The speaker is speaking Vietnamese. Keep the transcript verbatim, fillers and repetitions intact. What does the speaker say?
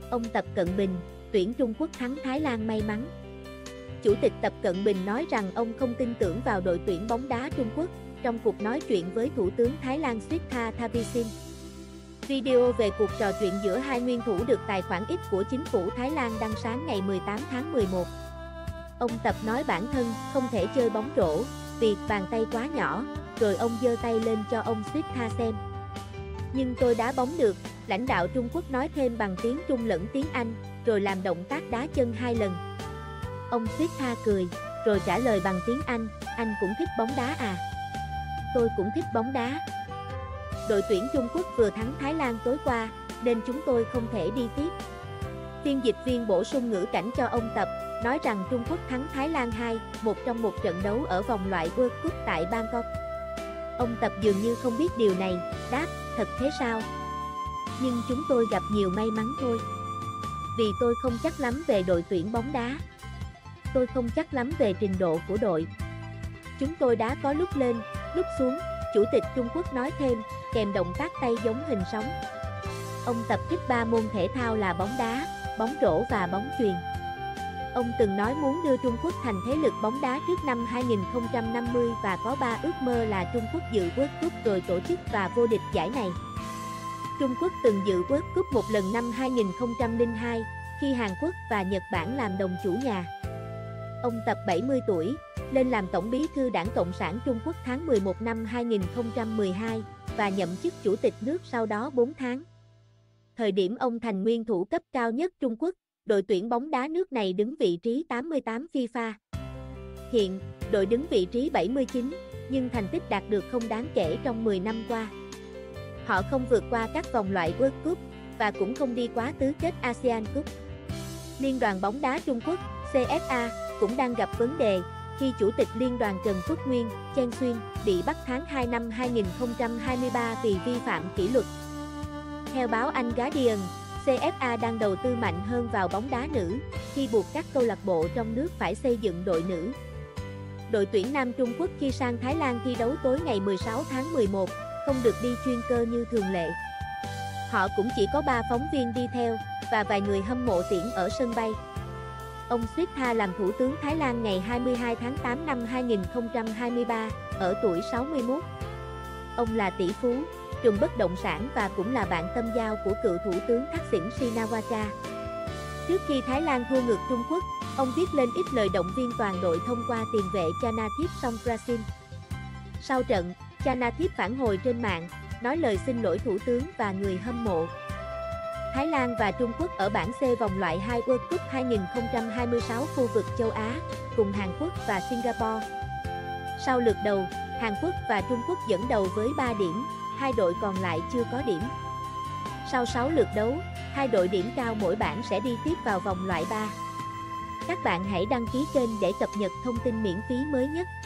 Ông Tập Cận Bình, tuyển Trung Quốc thắng Thái Lan may mắn. Chủ tịch Tập Cận Bình nói rằng ông không tin tưởng vào đội tuyển bóng đá Trung Quốc trong cuộc nói chuyện với Thủ tướng Thái Lan Srettha Thavisin. Video về cuộc trò chuyện giữa hai nguyên thủ được tài khoản X của chính phủ Thái Lan đăng sáng ngày mười tám tháng mười một. Ông Tập nói bản thân không thể chơi bóng rổ vì bàn tay quá nhỏ, rồi ông giơ tay lên cho ông Srettha xem. Nhưng tôi đá bóng được, lãnh đạo Trung Quốc nói thêm bằng tiếng Trung lẫn tiếng Anh, rồi làm động tác đá chân hai lần. Ông Srettha cười, rồi trả lời bằng tiếng Anh, anh cũng thích bóng đá à? Tôi cũng thích bóng đá. Đội tuyển Trung Quốc vừa thắng Thái Lan tối qua, nên chúng tôi không thể đi tiếp. Phiên dịch viên bổ sung ngữ cảnh cho ông Tập, nói rằng Trung Quốc thắng Thái Lan hai một trong một trận đấu ở vòng loại World Cup tại Bangkok. Ông Tập dường như không biết điều này, đáp, thật thế sao? Nhưng chúng tôi gặp nhiều may mắn thôi. Vì tôi không chắc lắm về đội tuyển bóng đá. Tôi không chắc lắm về trình độ của đội. Chúng tôi đá có lúc lên, lúc xuống, Chủ tịch Trung Quốc nói thêm, kèm động tác tay giống hình sóng. Ông Tập thích ba môn thể thao là bóng đá, bóng rổ và bóng chuyền. Ông từng nói muốn đưa Trung Quốc thành thế lực bóng đá trước năm hai nghìn không trăm năm mươi và có ba ước mơ là Trung Quốc dự World Cup rồi tổ chức và vô địch giải này. Trung Quốc từng dự World Cup một lần năm hai nghìn không trăm lẻ hai, khi Hàn Quốc và Nhật Bản làm đồng chủ nhà. Ông Tập bảy mươi tuổi, lên làm Tổng bí thư Đảng Cộng sản Trung Quốc tháng mười một năm hai nghìn không trăm mười hai, và nhậm chức Chủ tịch nước sau đó bốn tháng. Thời điểm ông thành nguyên thủ cấp cao nhất Trung Quốc, đội tuyển bóng đá nước này đứng vị trí tám mươi tám FIFA. Hiện, đội đứng vị trí bảy mươi chín, nhưng thành tích đạt được không đáng kể trong mười năm qua. Họ không vượt qua các vòng loại World Cup, và cũng không đi quá tứ kết ASEAN Cup. Liên đoàn bóng đá Trung Quốc, xê ép a, cũng đang gặp vấn đề, khi Chủ tịch Liên đoàn Trần Tuất Nguyên, Chen Xuyên, bị bắt tháng hai năm hai nghìn không trăm hai mươi ba vì vi phạm kỷ luật. Theo báo Anh Guardian, xê ép a đang đầu tư mạnh hơn vào bóng đá nữ, khi buộc các câu lạc bộ trong nước phải xây dựng đội nữ. Đội tuyển nam Trung Quốc khi sang Thái Lan thi đấu tối ngày mười sáu tháng mười một, không được đi chuyên cơ như thường lệ. Họ cũng chỉ có ba phóng viên đi theo, và vài người hâm mộ tiễn ở sân bay. Ông Srettha làm Thủ tướng Thái Lan ngày hai mươi hai tháng tám năm hai nghìn không trăm hai mươi ba, ở tuổi sáu mươi mốt. Ông là tỷ phú, trùm bất động sản và cũng là bạn tâm giao của cựu Thủ tướng Thaksin Shinawatra. Trước khi Thái Lan thua ngược Trung Quốc, ông viết lên ít lời động viên toàn đội thông qua tiền vệ Chanathip Songkrasin. Sau trận, Chanathip phản hồi trên mạng, nói lời xin lỗi Thủ tướng và người hâm mộ. Thái Lan và Trung Quốc ở bảng C vòng loại hai World Cup hai nghìn không trăm hai mươi sáu khu vực châu Á, cùng Hàn Quốc và Singapore. Sau lượt đầu, Hàn Quốc và Trung Quốc dẫn đầu với ba điểm, hai đội còn lại chưa có điểm. Sau sáu lượt đấu, hai đội điểm cao mỗi bảng sẽ đi tiếp vào vòng loại ba. Các bạn hãy đăng ký kênh để cập nhật thông tin miễn phí mới nhất.